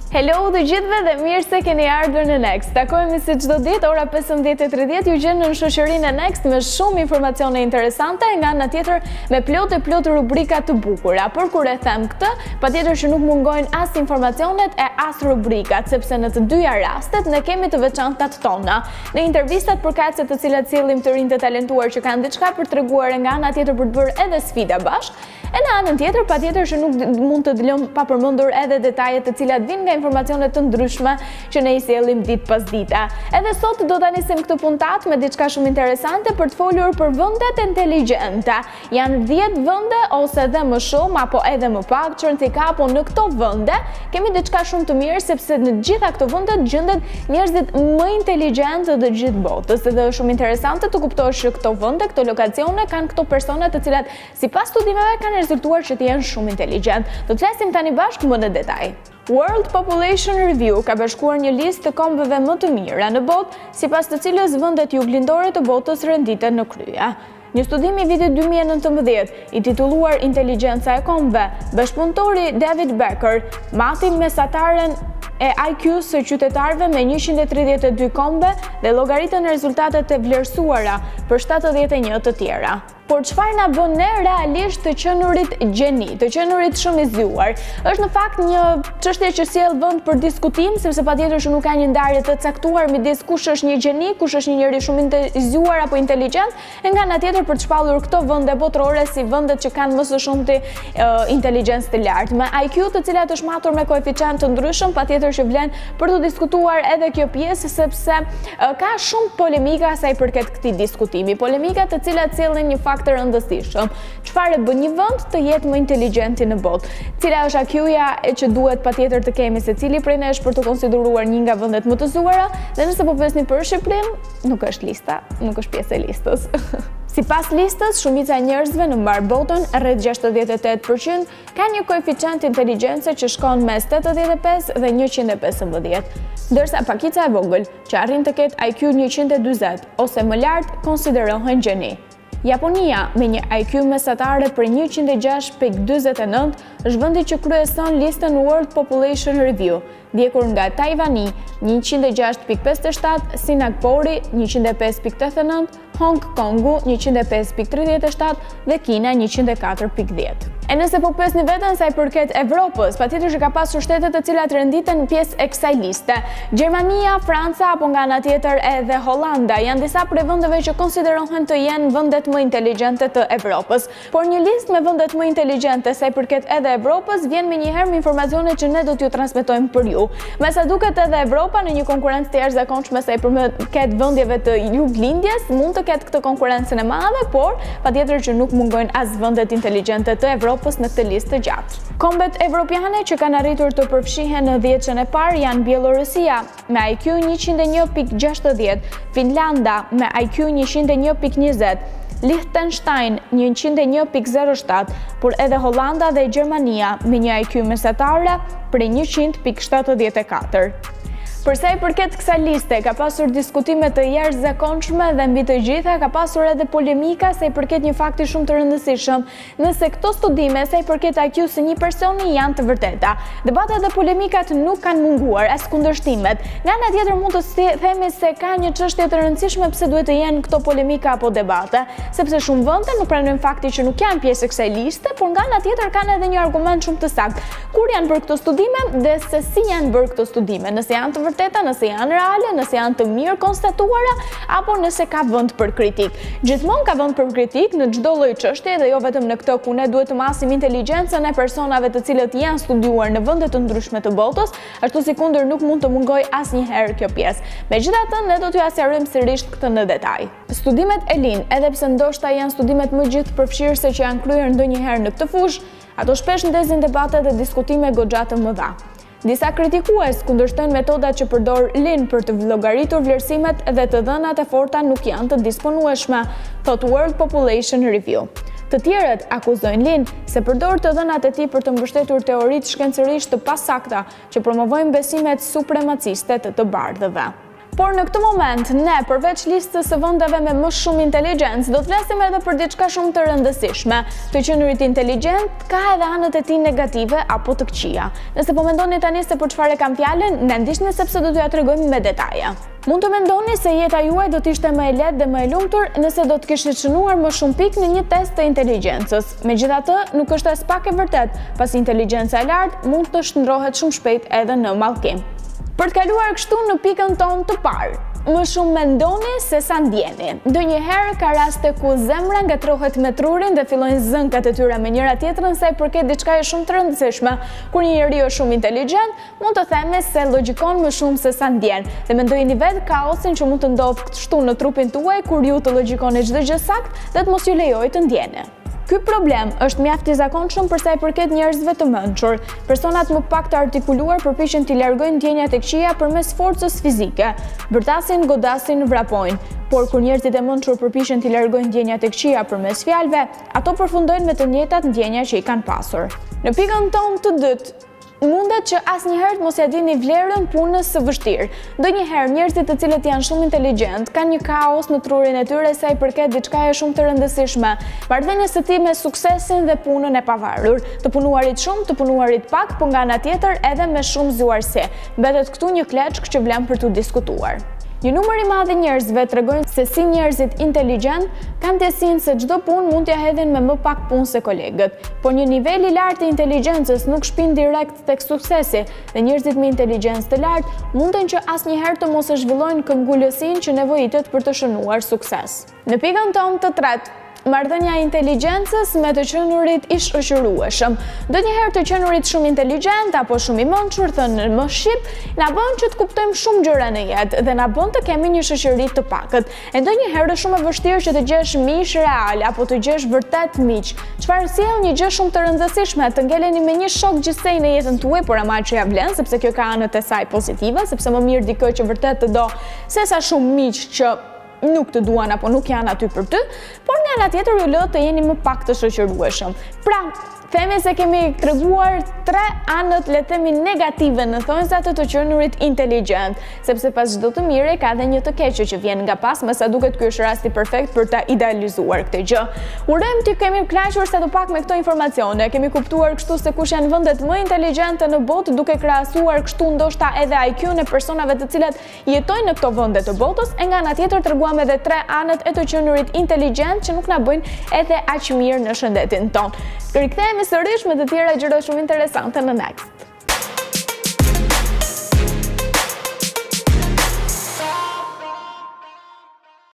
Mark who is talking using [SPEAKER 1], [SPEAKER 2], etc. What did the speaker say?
[SPEAKER 1] Hello të gjithëve dhe mirë se keni ardhur në Next. Takohemi si çdo ditë ora 15:30 ju gjen në shoqërinë e Next me shumë informacione interesante, nga ana tjetër me plot rubrika të bukura. Por kur e them këtë, patjetër që nuk mungojnë as informacionet e as rubrikat, sepse në të dyja rastet ne kemi të veçantat tona. Në intervistat përkatëse të cilat sillim të rinj të talentuar që kanë diçka për treguar, nga ana tjetër për të bërë edhe sfida bashkë, e në anën tjetër patjetër që nuk mund të lëm pa përmendur edhe detajet të cilat vijnë nga informacione të ndryshme që ne i sjellim ditë pas dite. Edhe sot do ta nisim këtë puntat me diçka shumë interesante për të folur për vendet inteligjente. Janë 10 vende ose edhe më shumë apo edhe më pak që në kapo në këto vende kemi diçka shumë të mirë, sepse në gjitha këto vende gjendet njerëzit më inteligjentë të gjithë botës. Dhe është shumë interesante të kuptosh që këto vende, këto lokacione kanë këto persona të cilat sipas studimeve kanë rezultuar që të jenë shumë inteligjent. Do të flasim tani bashkë më në detaj. World Population Review ka bashkuar një listë të kombeve më të mira në botë, sipas të cilës vendet juglindore të botës renditen në krye. Një studim i vitit 2019, i titulluar Inteligjenca e kombeve, bashkëpunëtori David Becker mati mesataren e IQ-s së qytetarëve me 132 kombe dhe llogaritën rezultatet e vlerësuara për 71 të tjera. Por çfarë na bën ne realisht të qenurit gjeni, të qenurit shumë i zgjuar? Është në fakt një çështje që sjell vend për diskutim, sepse patjetër që nuk ka një ndarje të caktuar midis kush është një gjeni, kush është një njeri shumë i zgjuar apo inteligjent, e nga ana tjetër për të shpallur këto vende botërore si vendet që kanë më së shumti inteligjencë të lartë, me IQ të cilat është matur me koeficient të ndryshëm, patjetër që vlen për të diskutuar edhe kjo pjesë, sepse ka shumë polemika sa i përket këtij diskutimi, polemika të cilat sjellin një të rëndësishëm. Çfarë bën një vend të jetë më inteligjenti në botë? Cila është IQ-ja që duhet patjetër të kemi secili prej nesh për të konsideruar një nga vendet më të zgjuara? Dhe nëse po pyesni për Shqipërinë, nuk është lista, nuk është pjesë e listës. Sipas listës, shumica e njerëzve në mbar botën, rreth 68%, ka një koeficient inteligjencë që shkon mes 85 dhe 115, ndërsa pakica e vogël, që arrin të ketë IQ 140 ose më lart, konsiderohen gjeni. Japonia, me një IQ mesatare për 106.49, është vendi që kryeson listën World Population Review, ndjekur nga Tajvani 106.57, Singapori 105.89, Hong Kongu 105.37 dhe Kina 104.10. E nëse po pyesni veten sa i përket Evropës, patjetër që ka pasur shtete të cilat renditen pjesë e kësaj liste. Gjermania, Franca apo nga ana tjetër edhe Hollanda janë disa prej vendeve që konsiderohen të jenë vendet më inteligjente të Evropës. Por një listë me vendet më inteligjente sa i përket edhe Evropës vjen menjëherë me informacione që ne do t'ju transmetojmë për ju. Me sa duket edhe Evropa në një konkurrencë të jashtëzakonshme sa i përket vendjeve të juglindjes, mund të ketë këtë konkurrencën e madhe, por patjetër që nuk mungojnë as vendet inteligjente të Evropës në këtë listë të gjatë. Kombet evropiane që kanë arritur të përfshihen në 10-ën e parë janë Bielorusia me IQ 101.60, Finlanda me IQ 101.20, Liechtenstein 101.07, por edhe Hollanda dhe Gjermania me një IQ mesatare prej 100.74. Përsa i përket kësaj liste, ka pasur diskutime të jashtëzakonshme dhe mbi të gjitha ka pasur edhe polemika sa i përket një fakti shumë të rëndësishëm, nëse këto studime sa i përket IQ-s së një personi janë të vërteta. Debatet dhe polemikat nuk kanë munguar, as kundërshtimet. Nga ana tjetër mund të themi se ka një çështje të rëndësishme pse duhet të jenë këto polemika apo debate, sepse shumë vende nuk pranojnë faktin që nuk janë pjesë e kësaj liste, por nga ana tjetër kanë edhe një argument shumë të saktë. Kur janë bërë këto studime dhe se si janë bërë këto studime, nëse janë të vërteta, nëse janë reale, nëse janë të mirë konstatuara, apo nëse ka vend për kritik. Gjithmonë ka vend për kritik në çdo lloj çështje dhe jo vetëm në këtë ku ne duhet të masim inteligjencën e personave të cilët janë studiuar në vende të ndryshme të botës, ashtu sikundër nuk mund të mungoj asnjëherë kjo pjesë. Megjithatë, ne do t'ju asjarojmë sërish këtë në detaj. Studimet e linë, edhe pse ndoshta janë studimet më gjithëpërfshirëse që janë kryer ndonjëherë në këtë fushë, ato shpesh ndezin debate dhe diskutime goxha të mëdha. Disa kritikues kundërshtojnë metodat që përdor linë për të llogaritur vlerësimet dhe të dhënat e forta nuk janë të disponueshme, thot World Population Review. Të tjerët akuzojnë linë se përdor të dhënat e tij për të mbështetur teoritë shkencërisht të pasakta që promovojnë besimet supremaciste të bardhëve. Por në këtë moment, ne përveç listës së vendeve me më shumë inteligjencë, do të flasim edhe për diçka shumë të rëndësishme. Të qenurit inteligjent ka edhe anët e tij negative apo të këqija. Nëse po mendoni tani se për çfarë kam fjalën, ne ndiqni sepse do t'ju ja tregojmë me detaje. Mund të mendoni se jeta juaj do të ishte më e lehtë dhe më e lumtur nëse do të kishte shënuar më shumë pikë në një test të inteligjencës. Megjithatë, nuk është as pak e vërtet, pasi inteligjenca e lartë mund të shndrohet shumë shpejt edhe në mallkim. Për të kaluar kështu në pikën tonë të parë, më shumë mendoni se sa ndjeni. Ndonjëherë ka raste ku zemra ngatrohet me trurin dhe fillojnë zënkat e tyre me njëra tjetrën sa i përket diçkaje shumë të rëndësishme. Kur një njeriu është shumë inteligjent, mund të themi se logjikon më shumë se sa ndjen. Dhe mendojini vetë kaosin që mund të ndodhë kështu në trupin tuaj kur ju të logjikoni çdo gjë saktë dhe të mos ju lejojë të ndjeni. Ky problem është mjaft i zakonshëm për sa i përket njerëzve të mençur. Personat më pak të artikuluar përpiqen t'i largojnë ndjenjat e këqija përmes forcës fizike. Bërtasin, godasin, vrapojnë. Por kur njerëzit e mençur përpiqen t'i largojnë ndjenjat e këqija përmes fjalëve, ato përfundojnë me të njëjtat ndjenja që i kanë pasur. Në pikën tonë të dytë, mundet që asnjëherë mos ja dini vlerën punës së vështirë. Ndonjëherë njerëzit të cilët janë shumë inteligjent kanë një kaos në trurin e tyre sa i përket diçkaje shumë të rëndësishme. Marrëdhënies së tij me suksesin dhe punën e pavarur, të punuarit shumë, të punuarit pak, por nga ana tjetër edhe me shumë zgjuarsi. Mbetet këtu një kleçk që vlen për tu diskutuar. Një numër i madh i njerëzve tregojnë se si njerëzit inteligjent kanë ndjesinë se çdo punë mund t'ja hedhin me më pak punë se kolegët, por një nivel i lartë i inteligjencës nuk shpin direkt tek suksesi, dhe njerëzit me inteligjencë të lartë munden që asnjëherë të mos e zhvillojnë këmbgulësinë që nevojitet për të shënuar sukses. Në pikën tonë të tretë, marrëdhënia e inteligjencës me të qenurit i shoqërueshëm. Ndonjëherë të qenurit shumë inteligjent apo shumë i mençur, thënë më shqip, na bën që të kuptojmë shumë gjëra në jetë dhe na bën të kemi një shoqëri të pakët. E ndonjëherë është shumë e vështirë që të gjesh miq real apo të gjesh vërtet miq. Çfarë sjell një gjë shumë të rëndësishme, të ngeleni me një shok gjithsej në jetën tuaj, por ama që ja vlen, sepse kjo ka anët e saj pozitive, sepse më mirë dikë që vërtet të do sesa shumë miq që nuk të duan apo nuk janë aty për ty, por nga ana tjetër ju lë të jeni më pak të shoqërueshëm. Pra, themi se kemi treguar 3 anët le të themi negative në thonjzat të qenurit inteligjent, sepse pas çdo të miri ka edhe një të keqe që vjen nga pas, me sa duket ky është rasti perfekt për ta idealizuar këtë gjë. Urojmë të kemi kënaqur sa të pak me këto informacione, kemi kuptuar kështu se kush janë vendet më inteligjente në botë, duke krahasuar kështu ndoshta edhe IQ-n e personave të cilat jetojnë në këto vende të botës, e nga ana tjetër treguam edhe 3 anët e të qenurit inteligjent që nuk na bëjnë edhe aq mirë në shëndetin tonë. Rikthehemi sërish me të tjera gjëra shumë interesante në Next.